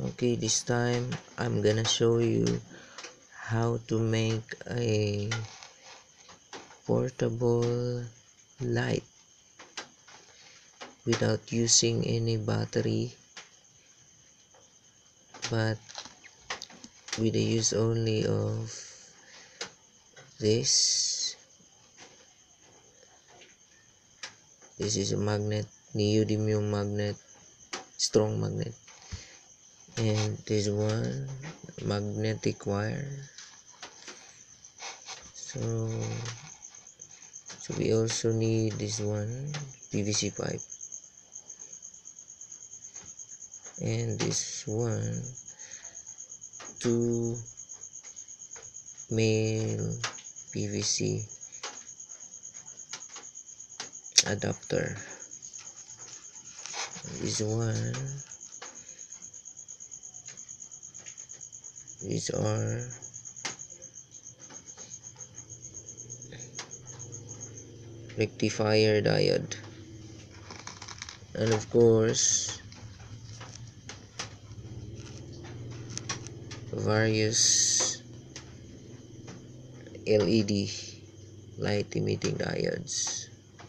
Okay, this time I'm gonna show you how to make a portable light without using any battery, but with the use only of this. This is a magnet, neodymium magnet, strong magnet, and this one magnetic wire. So we also need this one PVC pipe, and this one two male PVC adapter. This one, these are rectifier diode, and of course various LED light emitting diodes.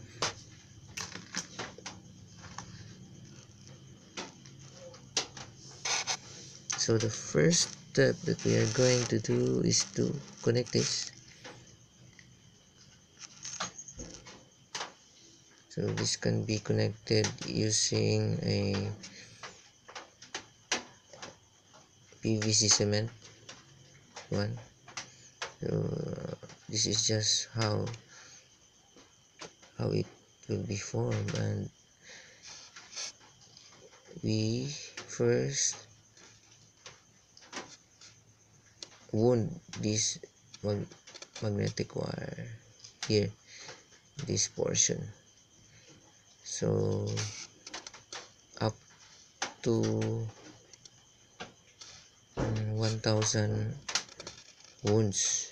So the first step that we are going to do is to connect this. So this can be connected using a PVC cement one. So this is just how it will be formed, and we first wound this magnetic wire here, this portion, so up to 1000 wounds,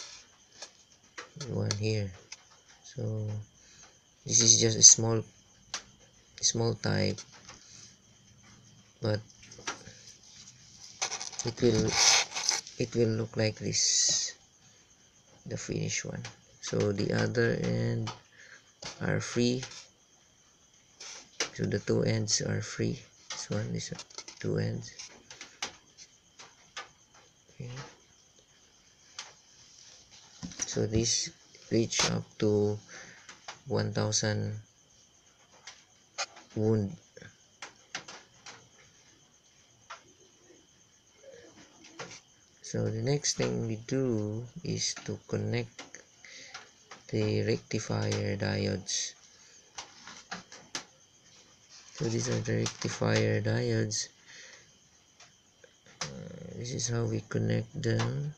one here. So this is just a small type, but it will look like this, the finished one. So the other end are free, so the two ends are free. This one is two ends. Okay. So this reach up to 1000 wound. So the next thing we do is to connect the rectifier diodes. So these are the rectifier diodes. This is how we connect them.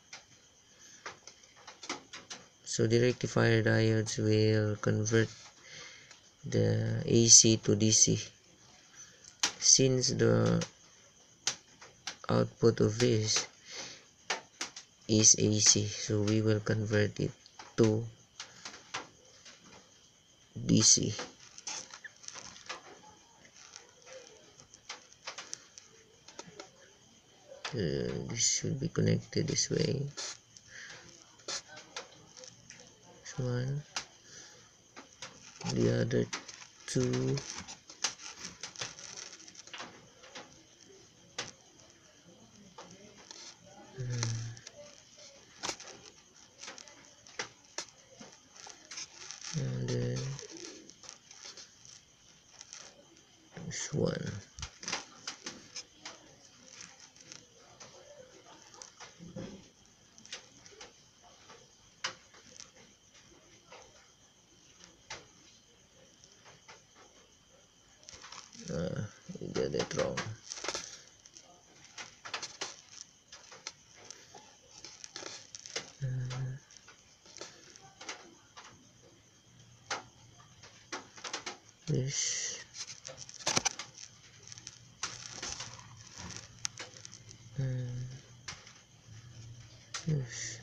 So the rectifier diodes will convert the AC to DC. Since the output of this is AC, so we will convert it to DC. This should be connected this way. This one, the other two. And then this one. We did it wrong. This this.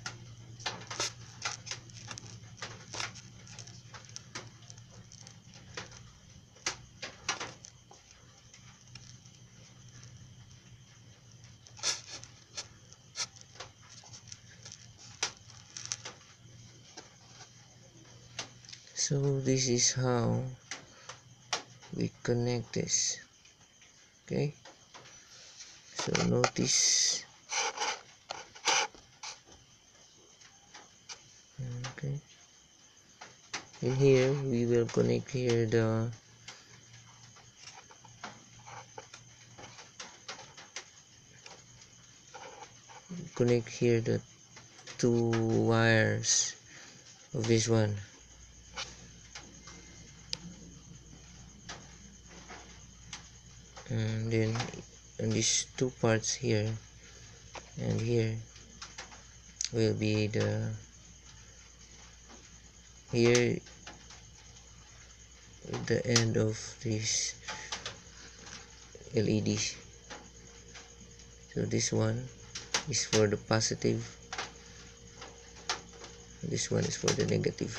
So this is how we connect this. Okay, so notice. Okay, in here we will connect here the two wires of this one. And then on these two parts here and here will be here the end of this LED. So this one is for the positive, this one is for the negative.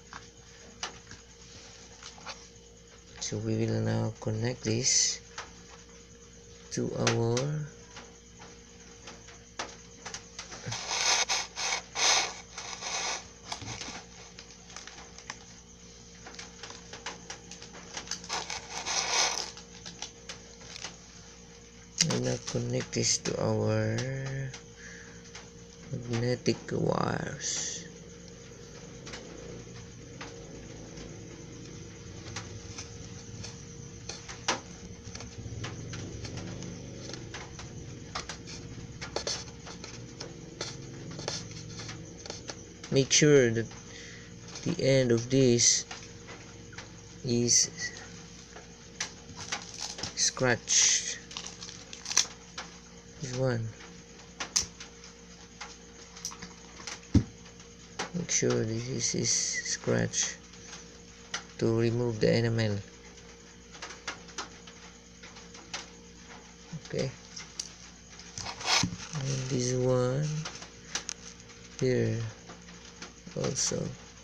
So we will now connect this to our connect this to our magnetic wires. Make sure that the end of this is scratched. This one. Make sure this is scratched to remove the enamel. Okay. And this one here also.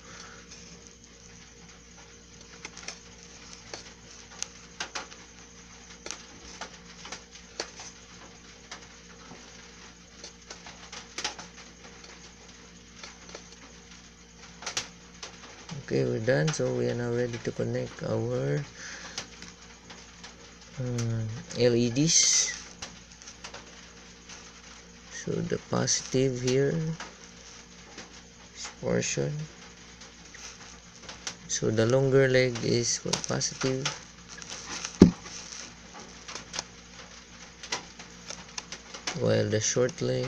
Okay, we're done. So we are now ready to connect our LEDs. So the positive here, this portion. So the longer leg is for positive, while the short leg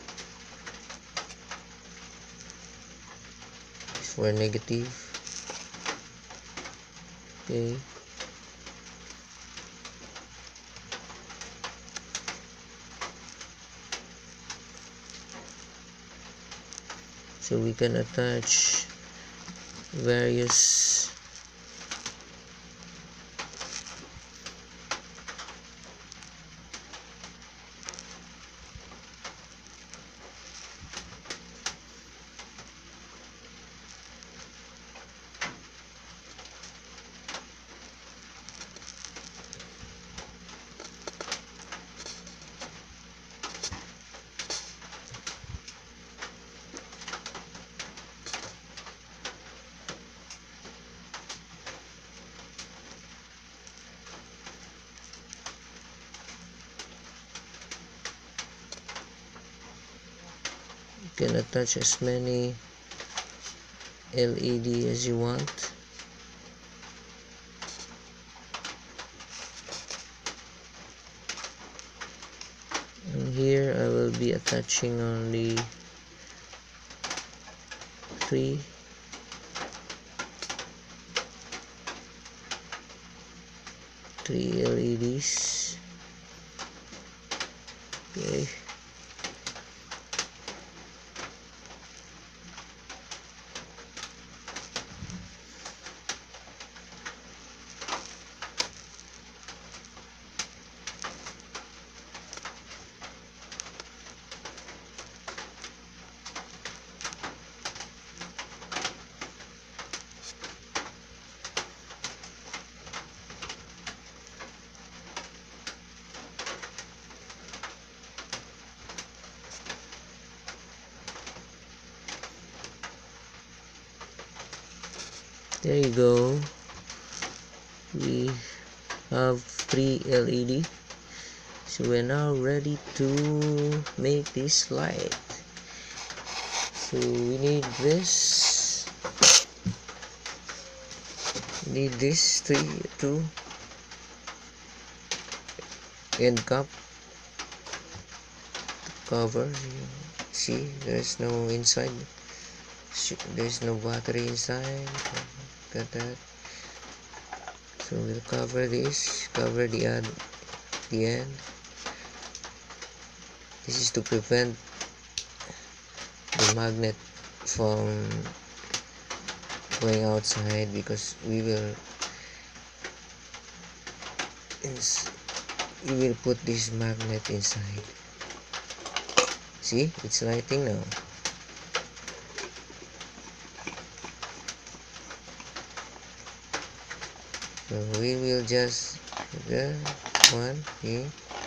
is for negative. Okay. So we can attach various you can attach as many LED as you want. And here I will be attaching only three LEDs. Okay. There you go. We have 3 LED. So we're now ready to make this light. So we need this. Need this two end cap cover. See, there's no inside. There's no battery inside. Got that. So we'll cover this. Cover the end. This is to prevent the magnet from going outside, because we will put this magnet inside. See, it's lighting now. So we will just put the one here.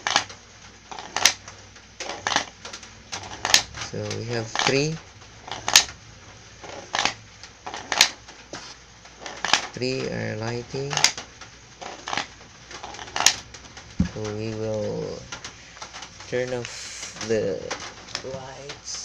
So we have three are lighting. So we will turn off the lights.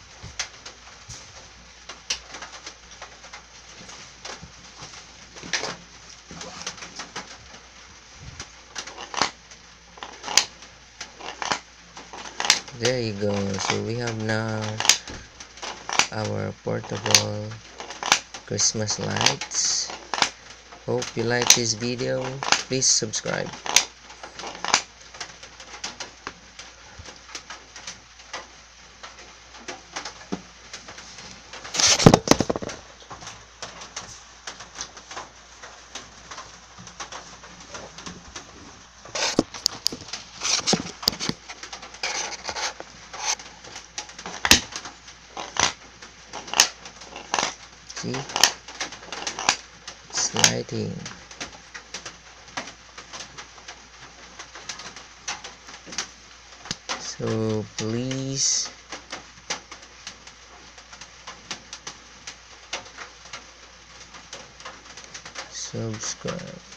There you go. So we have now our portable Christmas lights. Hope you like this video. Please subscribe. See, it's lighting. So please subscribe.